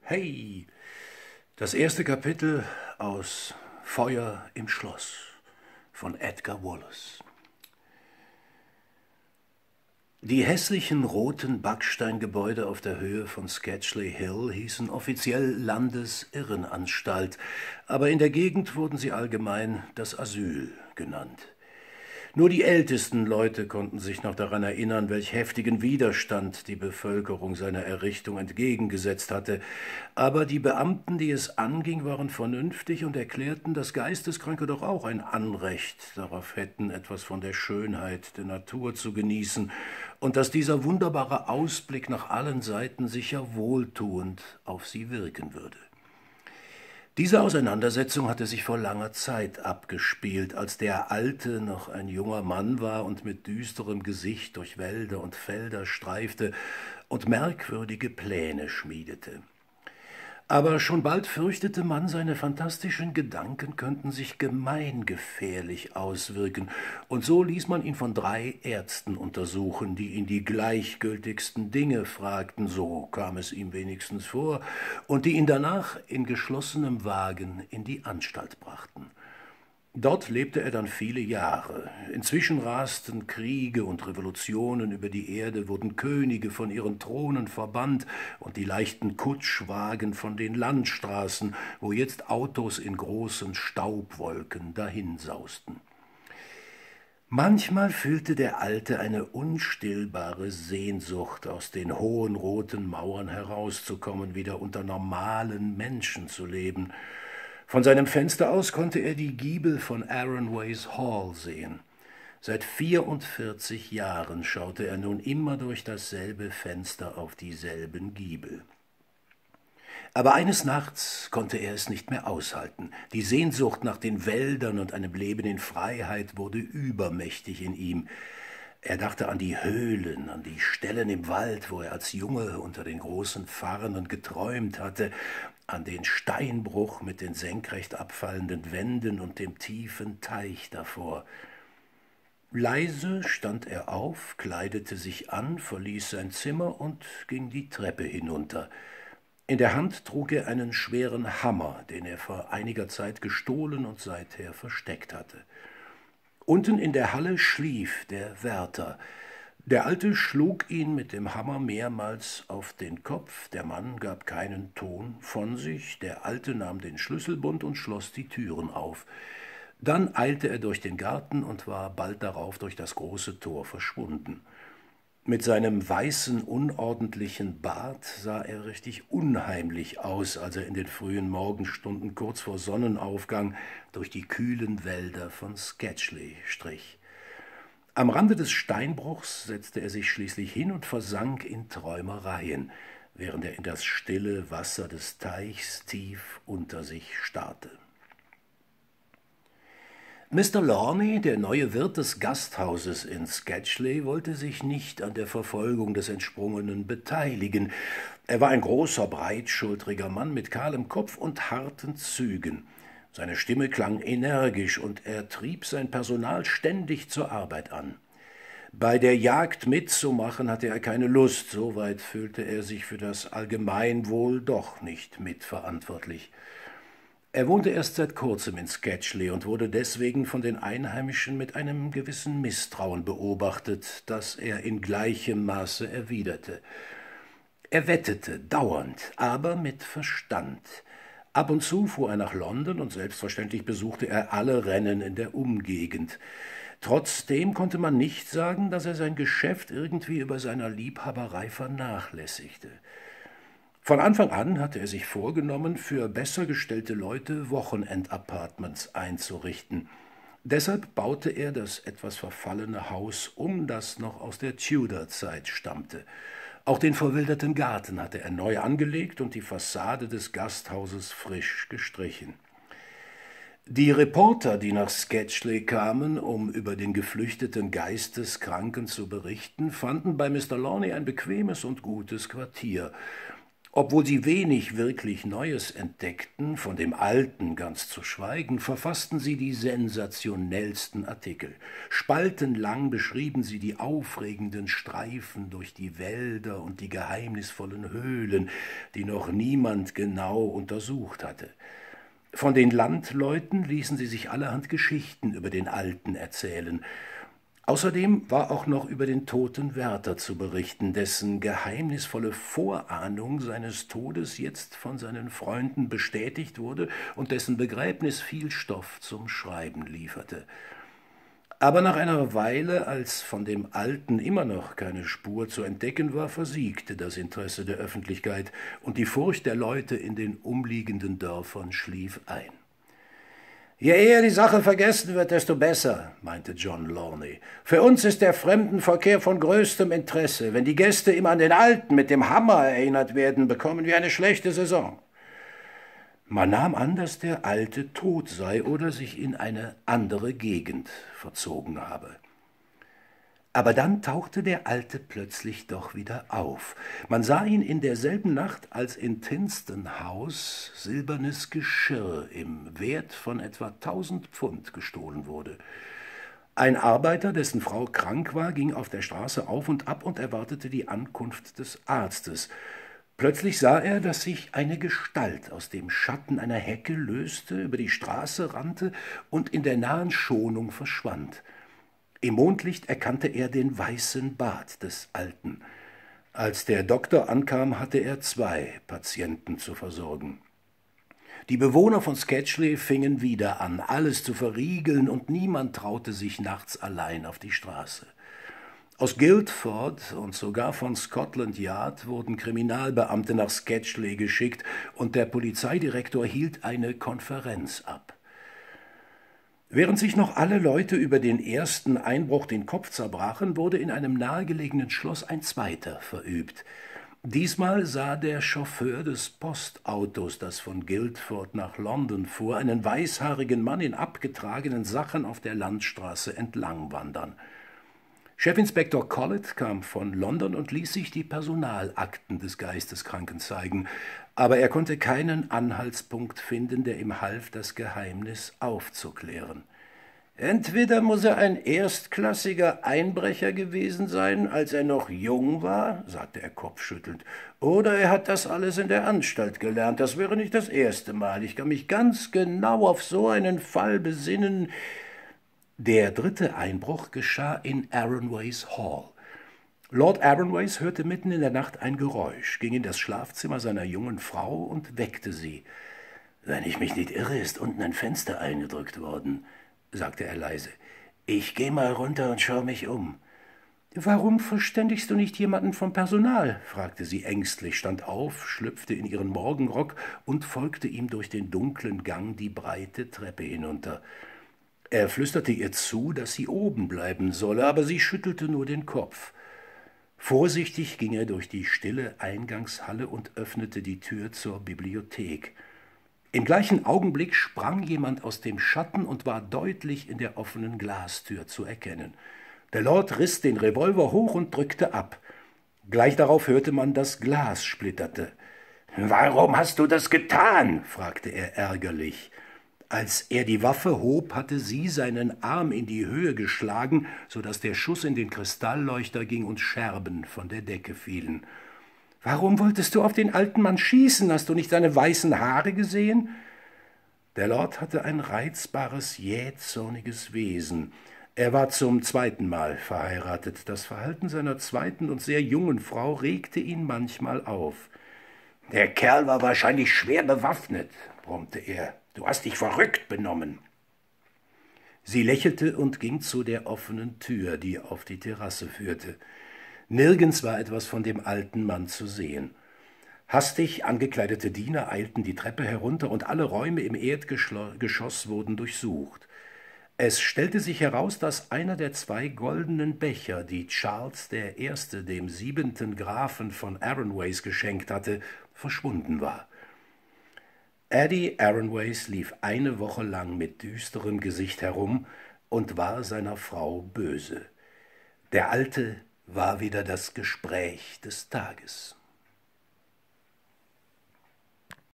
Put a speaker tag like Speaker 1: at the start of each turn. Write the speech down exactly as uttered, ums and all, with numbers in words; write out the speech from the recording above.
Speaker 1: Hey, das erste Kapitel aus Feuer im Schloss von Edgar Wallace. Die hässlichen roten Backsteingebäude auf der Höhe von Sketchley Hill hießen offiziell Landesirrenanstalt, aber in der Gegend wurden sie allgemein das Asyl genannt. Nur die ältesten Leute konnten sich noch daran erinnern, welch heftigen Widerstand die Bevölkerung seiner Errichtung entgegengesetzt hatte. Aber die Beamten, die es anging, waren vernünftig und erklärten, dass Geisteskranke doch auch ein Anrecht darauf hätten, etwas von der Schönheit der Natur zu genießen und dass dieser wunderbare Ausblick nach allen Seiten sicher wohltuend auf sie wirken würde. Diese Auseinandersetzung hatte sich vor langer Zeit abgespielt, als der Alte noch ein junger Mann war und mit düsterem Gesicht durch Wälder und Felder streifte und merkwürdige Pläne schmiedete. Aber schon bald fürchtete man, seine fantastischen Gedanken könnten sich gemeingefährlich auswirken, und so ließ man ihn von drei Ärzten untersuchen, die ihn die gleichgültigsten Dinge fragten, so kam es ihm wenigstens vor, und die ihn danach in geschlossenem Wagen in die Anstalt brachten. Dort lebte er dann viele Jahre. Inzwischen rasten Kriege und Revolutionen über die Erde, wurden Könige von ihren Thronen verbannt und die leichten Kutschwagen von den Landstraßen, wo jetzt Autos in großen Staubwolken dahinsausten. Manchmal fühlte der Alte eine unstillbare Sehnsucht, aus den hohen roten Mauern herauszukommen, wieder unter normalen Menschen zu leben. Von seinem Fenster aus konnte er die Giebel von Arranways Hall sehen. Seit vierundvierzig Jahren schaute er nun immer durch dasselbe Fenster auf dieselben Giebel. Aber eines Nachts konnte er es nicht mehr aushalten. Die Sehnsucht nach den Wäldern und einem Leben in Freiheit wurde übermächtig in ihm. Er dachte an die Höhlen, an die Stellen im Wald, wo er als Junge unter den großen Farnen geträumt hatte, an den Steinbruch mit den senkrecht abfallenden Wänden und dem tiefen Teich davor. Leise stand er auf, kleidete sich an, verließ sein Zimmer und ging die Treppe hinunter. In der Hand trug er einen schweren Hammer, den er vor einiger Zeit gestohlen und seither versteckt hatte. Unten in der Halle schlief der Wärter. Der Alte schlug ihn mit dem Hammer mehrmals auf den Kopf, der Mann gab keinen Ton von sich, der Alte nahm den Schlüsselbund und schloss die Türen auf. Dann eilte er durch den Garten und war bald darauf durch das große Tor verschwunden. Mit seinem weißen, unordentlichen Bart sah er richtig unheimlich aus, als er in den frühen Morgenstunden kurz vor Sonnenaufgang durch die kühlen Wälder von Sketchley strich. Am Rande des Steinbruchs setzte er sich schließlich hin und versank in Träumereien, während er in das stille Wasser des Teichs tief unter sich starrte. Mister Lorney, der neue Wirt des Gasthauses in Sketchley, wollte sich nicht an der Verfolgung des Entsprungenen beteiligen. Er war ein großer, breitschultriger Mann mit kahlem Kopf und harten Zügen. Seine Stimme klang energisch und er trieb sein Personal ständig zur Arbeit an. Bei der Jagd mitzumachen hatte er keine Lust, soweit fühlte er sich für das Allgemeinwohl doch nicht mitverantwortlich. Er wohnte erst seit kurzem in Sketchley und wurde deswegen von den Einheimischen mit einem gewissen Misstrauen beobachtet, das er in gleichem Maße erwiderte. Er wettete dauernd, aber mit Verstand. Ab und zu fuhr er nach London und selbstverständlich besuchte er alle Rennen in der Umgegend. Trotzdem konnte man nicht sagen, dass er sein Geschäft irgendwie über seiner Liebhaberei vernachlässigte. Von Anfang an hatte er sich vorgenommen, für besser gestellte Leute Wochenendapartments einzurichten. Deshalb baute er das etwas verfallene Haus um, das noch aus der Tudor-Zeit stammte. Auch den verwilderten Garten hatte er neu angelegt und die Fassade des Gasthauses frisch gestrichen. Die Reporter, die nach Sketchley kamen, um über den geflüchteten Geisteskranken zu berichten, fanden bei Mister Lorney ein bequemes und gutes Quartier. Obwohl sie wenig wirklich Neues entdeckten, von dem Alten ganz zu schweigen, verfassten sie die sensationellsten Artikel. Spaltenlang beschrieben sie die aufregenden Streifen durch die Wälder und die geheimnisvollen Höhlen, die noch niemand genau untersucht hatte. Von den Landleuten ließen sie sich allerhand Geschichten über den Alten erzählen. Außerdem war auch noch über den toten Wärter zu berichten, dessen geheimnisvolle Vorahnung seines Todes jetzt von seinen Freunden bestätigt wurde und dessen Begräbnis viel Stoff zum Schreiben lieferte. Aber nach einer Weile, als von dem Alten immer noch keine Spur zu entdecken war, versiegte das Interesse der Öffentlichkeit, und die Furcht der Leute in den umliegenden Dörfern schlief ein. »Je eher die Sache vergessen wird, desto besser«, meinte John Lawney. »Für uns ist der Fremdenverkehr von größtem Interesse. Wenn die Gäste immer an den Alten mit dem Hammer erinnert werden, bekommen wir eine schlechte Saison.« Man nahm an, dass der Alte tot sei oder sich in eine andere Gegend verzogen habe. Aber dann tauchte der Alte plötzlich doch wieder auf. Man sah ihn in derselben Nacht, als in Tinston House silbernes Geschirr im Wert von etwa tausend Pfund gestohlen wurde. Ein Arbeiter, dessen Frau krank war, ging auf der Straße auf und ab und erwartete die Ankunft des Arztes. Plötzlich sah er, dass sich eine Gestalt aus dem Schatten einer Hecke löste, über die Straße rannte und in der nahen Schonung verschwand. Im Mondlicht erkannte er den weißen Bart des Alten. Als der Doktor ankam, hatte er zwei Patienten zu versorgen. Die Bewohner von Sketchley fingen wieder an, alles zu verriegeln, und niemand traute sich nachts allein auf die Straße. Aus Guildford und sogar von Scotland Yard wurden Kriminalbeamte nach Sketchley geschickt, und der Polizeidirektor hielt eine Konferenz ab. Während sich noch alle Leute über den ersten Einbruch den Kopf zerbrachen, wurde in einem nahegelegenen Schloss ein zweiter verübt. Diesmal sah der Chauffeur des Postautos, das von Guildford nach London fuhr, einen weißhaarigen Mann in abgetragenen Sachen auf der Landstraße entlang wandern. Chefinspektor Collett kam von London und ließ sich die Personalakten des Geisteskranken zeigen, aber er konnte keinen Anhaltspunkt finden, der ihm half, das Geheimnis aufzuklären. »Entweder muss er ein erstklassiger Einbrecher gewesen sein, als er noch jung war«, sagte er kopfschüttelnd, »oder er hat das alles in der Anstalt gelernt. Das wäre nicht das erste Mal. Ich kann mich ganz genau auf so einen Fall besinnen.« Der dritte Einbruch geschah in Arronways Hall. Lord Arronways hörte mitten in der Nacht ein Geräusch, ging in das Schlafzimmer seiner jungen Frau und weckte sie. »Wenn ich mich nicht irre, ist unten ein Fenster eingedrückt worden«, sagte er leise. »Ich gehe mal runter und schaue mich um.« »Warum verständigst du nicht jemanden vom Personal?« fragte sie ängstlich, stand auf, schlüpfte in ihren Morgenrock und folgte ihm durch den dunklen Gang die breite Treppe hinunter. Er flüsterte ihr zu, dass sie oben bleiben solle, aber sie schüttelte nur den Kopf. Vorsichtig ging er durch die stille Eingangshalle und öffnete die Tür zur Bibliothek. Im gleichen Augenblick sprang jemand aus dem Schatten und war deutlich in der offenen Glastür zu erkennen. Der Lord riss den Revolver hoch und drückte ab. Gleich darauf hörte man, das Glas splitterte. »Warum hast du das getan?« fragte er ärgerlich. Als er die Waffe hob, hatte sie seinen Arm in die Höhe geschlagen, so dass der Schuss in den Kristallleuchter ging und Scherben von der Decke fielen. »Warum wolltest du auf den alten Mann schießen? Hast du nicht seine weißen Haare gesehen?« Der Lord hatte ein reizbares, jähzorniges Wesen. Er war zum zweiten Mal verheiratet. Das Verhalten seiner zweiten und sehr jungen Frau regte ihn manchmal auf. »Der Kerl war wahrscheinlich schwer bewaffnet«, brummte er. »Du hast dich verrückt benommen.« Sie lächelte und ging zu der offenen Tür, die auf die Terrasse führte. Nirgends war etwas von dem alten Mann zu sehen. Hastig angekleidete Diener eilten die Treppe herunter, und alle Räume im Erdgeschoss wurden durchsucht. Es stellte sich heraus, dass einer der zwei goldenen Becher, die Charles der Erste dem siebenten Grafen von Arronways geschenkt hatte, verschwunden war. Eddie Arronways lief eine Woche lang mit düsterem Gesicht herum und war seiner Frau böse. Der Alte war wieder das Gespräch des Tages.